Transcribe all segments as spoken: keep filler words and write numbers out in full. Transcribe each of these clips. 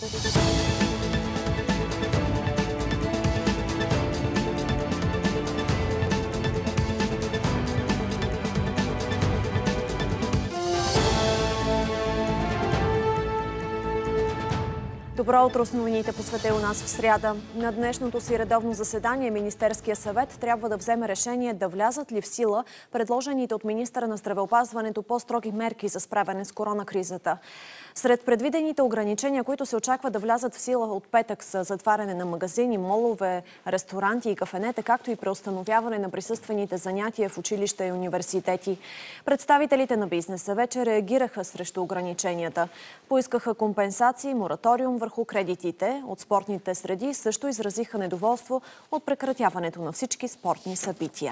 Добро утро с новините по света у нас в сряда. На днешното си редовно заседание Министерския съвет трябва да вземе решение да влязат ли в сила предложените от министъра на здравеопазването по-строги мерки за справяне с коронакризата. Сред предвидените ограничения, които се очаква да влязат в сила от петък, са затваряне на магазини, молове, ресторанти и кафенета, както и преустановяване на присъствените занятия в училища и университети. Представителите на бизнеса вече реагираха срещу ограниченията. Поискаха компенсации, мораториум върху кредитите. От спортните среди също изразиха недоволство от прекратяването на всички спортни събития.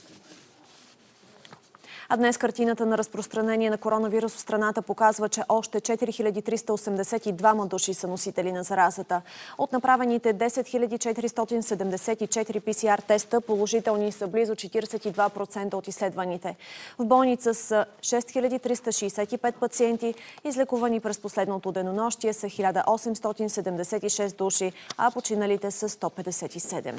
А днес картината на разпространение на коронавирус в страната показва, че още четири хиляди триста осемдесет и двама души са носители на заразата. От направените десет хиляди четиристотин седемдесет и четири пи си ар теста положителни са близо четиридесет и два процента от изследваните. В болница са шест хиляди триста шейсет и пет пациенти, излекувани през последното денонощие са хиляда осемстотин седемдесет и шест души, а починалите са сто петдесет и седем.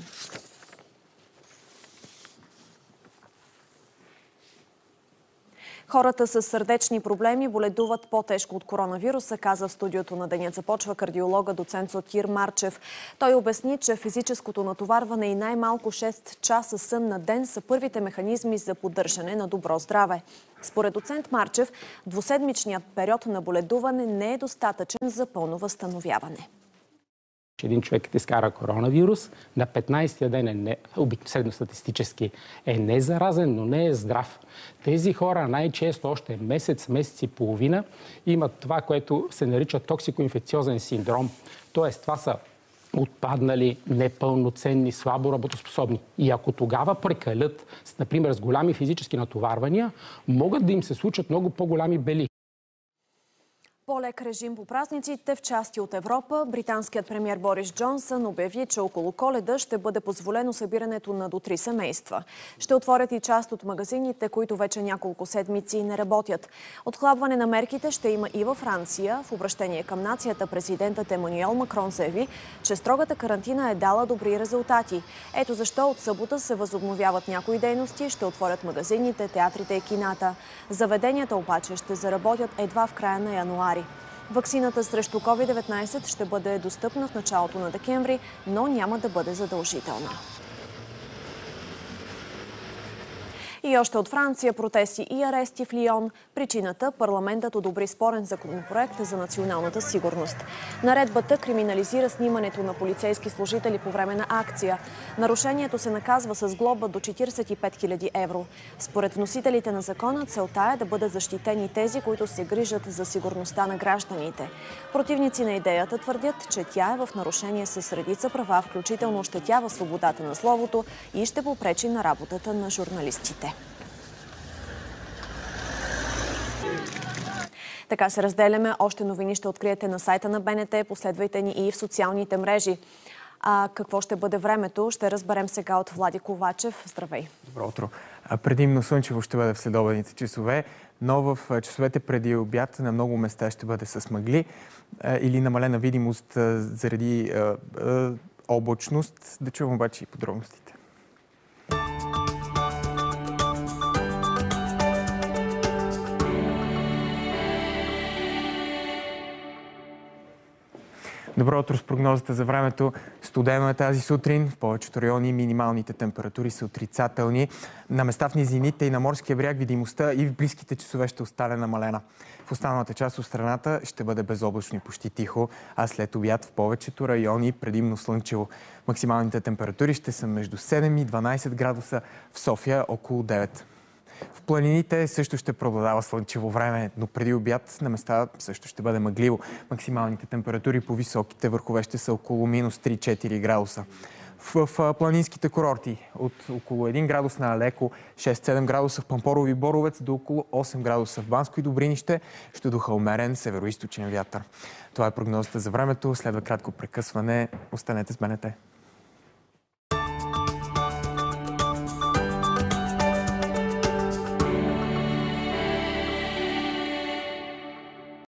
Хората с сърдечни проблеми боледуват по-тежко от коронавируса, каза в студиото на Денят започва кардиолога доцент Сотир Марчев. Той обясни, че физическото натоварване и най-малко шест часа сън на ден са първите механизми за поддържане на добро здраве. Според доцент Марчев, двуседмичният период на боледуване не е достатъчен за пълно възстановяване. Един човек те скара коронавирус, на петнайсетия ден е не, средностатистически е незаразен, но не е здрав. Тези хора най-често още месец, месец и половина имат това, което се нарича токсико-инфекциозен синдром. Тоест, това са отпаднали, непълноценни, слабо работоспособни. И ако тогава прекалят, например, с голями физически натоварвания, могат да им се случат много по-голями бели. По-лек режим по празниците в части от Европа. Британският премиер Борис Джонсън обяви, че около Коледа ще бъде позволено събирането на до три семейства. Ще отворят и част от магазините, които вече няколко седмици не работят. Отхлабване на мерките ще има и във Франция. В обращение към нацията президентът Емануел Макрон заяви, че строгата карантина е дала добри резултати. Ето защо от събота се възобновяват някои дейности, ще отворят магазините, театрите и кината. Заведенията обаче ще заработят едва в края на януари. Ваксината срещу ковид деветнайсет ще бъде достъпна в началото на декември, но няма да бъде задължителна. И още от Франция протести и арести в Лион. Причината – парламентът одобри спорен законопроект за националната сигурност. Наредбата криминализира снимането на полицейски служители по време на акция. Нарушението се наказва с глоба до четиридесет и пет хиляди евро. Според вносителите на закона, целта е да бъдат защитени тези, които се грижат за сигурността на гражданите. Противници на идеята твърдят, че тя е в нарушение с редица права, включително ощетява свободата на словото и ще попречи на работата на журналистите. Така се разделяме. Още новини ще откриете на сайта на БНТ. Последвайте ни и в социалните мрежи. А какво ще бъде времето, ще разберем сега от Влади Ковачев. Здравей! Добро утро! Предимно слънчево ще бъде в следобедните часове, но в часовете преди обяд на много места ще бъде с мъгли или намалена видимост заради облачност. Да чувам обаче и подробностите. Добро утро с прогнозата за времето. Студено е тази сутрин. В повечето райони минималните температури са отрицателни. На места в низините и на морския бряг видимостта и в близките часове ще остане намалена. В останалата част от страната ще бъде безоблачно и почти тихо, а след обяд в повечето райони предимно слънчево. Максималните температури ще са между седем и дванайсет градуса, в София около девет. В планините също ще преобладава слънчево време, но преди обяд на места също ще бъде мъгливо. Максималните температури по високите върхове ще са около минус три-четири градуса. В, в планинските курорти от около един градус на Алеко, шест-седем градуса в Пампорово и Боровец до около осем градуса в Банско и Добринище ще духа умерен североизточен вятър. Това е прогнозата за времето. Следва кратко прекъсване. Останете с БНТ.